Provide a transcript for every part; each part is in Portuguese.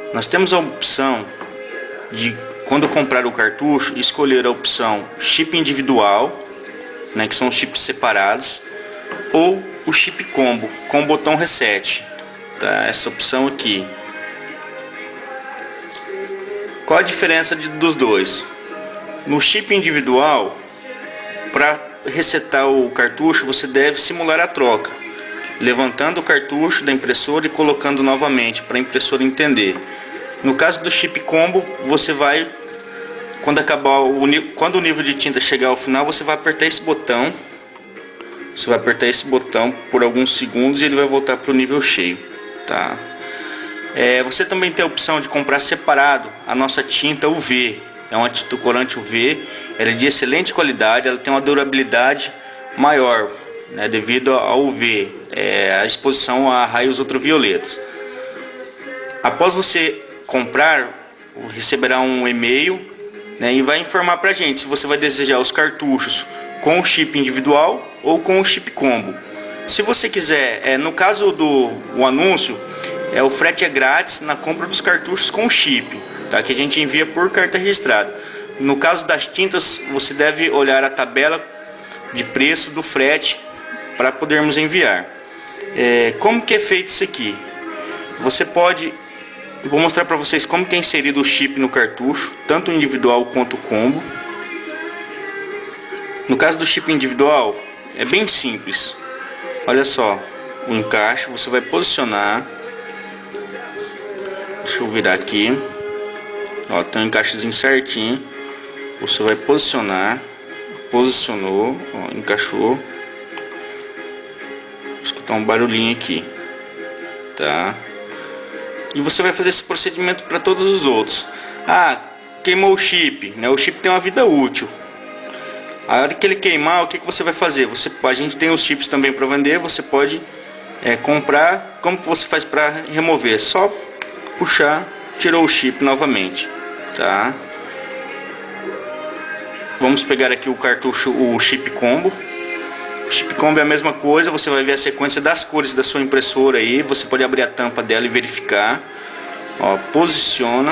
Nós temos a opção de, quando comprar o cartucho, escolher a opção chip individual, né, que são os chips separados, ou o chip combo com o botão reset, tá? Essa opção aqui. Qual a diferença dos dois? No chip individual, para resetar o cartucho, você deve simular a troca, levantando o cartucho da impressora e colocando novamente para a impressora entender. No caso do chip combo, você vai, quando o nível de tinta chegar ao final, você vai apertar esse botão. Você vai apertar esse botão por alguns segundos e ele vai voltar para o nível cheio, tá? Você também tem a opção de comprar separado a nossa tinta UV. É uma tinta corante UV, ela é de excelente qualidade, ela tem uma durabilidade maior, né, devido ao UV, a exposição a raios ultravioletas. Após você comprar, receberá um e-mail, né, e vai informar para a gente se você vai desejar os cartuchos com o chip individual ou com o chip combo. Se você quiser, no caso do anúncio, o frete é grátis na compra dos cartuchos com chip, tá? Que a gente envia por carta registrada. No caso das tintas, você deve olhar a tabela de preço do frete para podermos enviar. Como que é feito isso aqui? Você pode, eu vou mostrar para vocês como que é inserido o chip no cartucho, tanto individual quanto combo. No caso do chip individual, é bem simples. Olha só, o encaixe, você vai posicionar. Deixa eu virar aqui. Ó, tem um encaixezinho certinho. Você vai posicionar. Posicionou, ó, encaixou. Vou escutar um barulhinho aqui, tá? E você vai fazer esse procedimento para todos os outros. Ah, queimou o chip, né? O chip tem uma vida útil. A hora que ele queimar, o que você vai fazer? A gente tem os chips também para vender. Você pode comprar. Como que você faz para remover? Só puxar, tirou o chip novamente, tá? Vamos pegar aqui o cartucho, o chip combo. O chip combo é a mesma coisa. Você vai ver a sequência das cores da sua impressora aí. Você pode abrir a tampa dela e verificar. Ó, posiciona.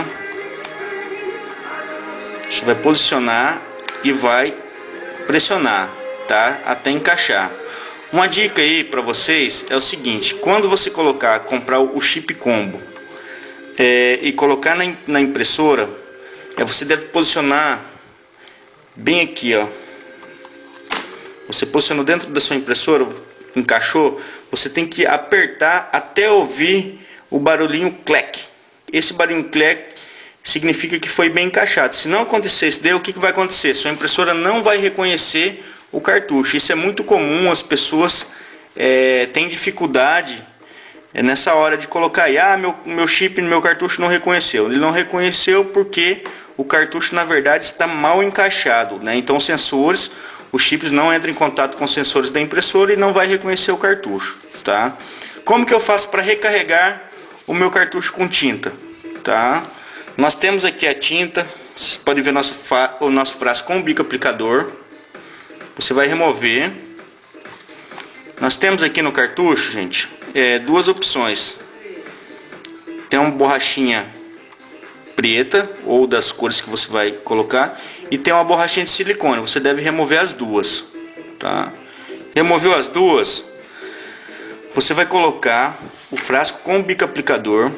Você vai posicionar e vai pressionar, tá? Até encaixar. Uma dica aí para vocês é o seguinte: quando você comprar o chip combo e colocar na impressora, você deve posicionar bem aqui, ó. Você posicionou dentro da sua impressora, encaixou, você tem que apertar até ouvir o barulhinho clack. Esse barulhinho clack significa que foi bem encaixado. Se não acontecer isso daí, o que vai acontecer? Sua impressora não vai reconhecer o cartucho. Isso é muito comum, as pessoas têm dificuldade nessa hora de colocar aí, meu chip no meu cartucho não reconheceu. Ele não reconheceu porque o cartucho na verdade está mal encaixado, né? Então os chips não entram em contato com os sensores da impressora e não vai reconhecer o cartucho, tá? Como que eu faço para recarregar o meu cartucho com tinta, tá? Nós temos aqui a tinta. Vocês podem ver o nosso frasco com o bico aplicador. Você vai remover. Nós temos aqui no cartucho, gente, duas opções. Tem uma borrachinha preta, ou das cores que você vai colocar, e tem uma borrachinha de silicone. Você deve remover as duas, tá? Removeu as duas, você vai colocar o frasco com o bico aplicador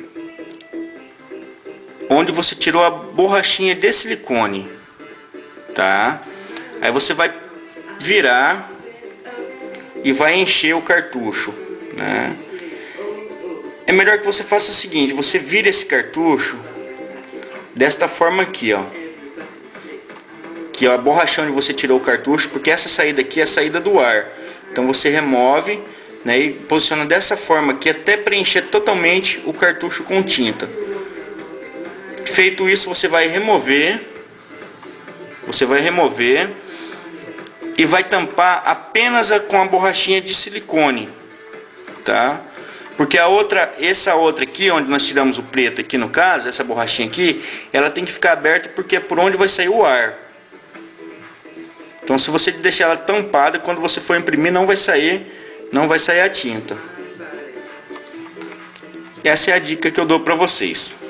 onde você tirou a borrachinha de silicone, tá? Aí você vai virar e vai encher o cartucho, né? É melhor que você faça o seguinte: você vira esse cartucho desta forma aqui, ó, que é a borracha onde você tirou o cartucho, porque essa saída aqui é a saída do ar. Então você remove, né, e posiciona dessa forma aqui até preencher totalmente o cartucho com tinta. Feito isso, você vai remover e vai tampar apenas com a borrachinha de silicone, tá? Porque essa outra aqui, onde nós tiramos o preto aqui no caso, essa borrachinha aqui, ela tem que ficar aberta porque é por onde vai sair o ar. Então se você deixar ela tampada, quando você for imprimir não vai sair a tinta. Essa é a dica que eu dou para vocês.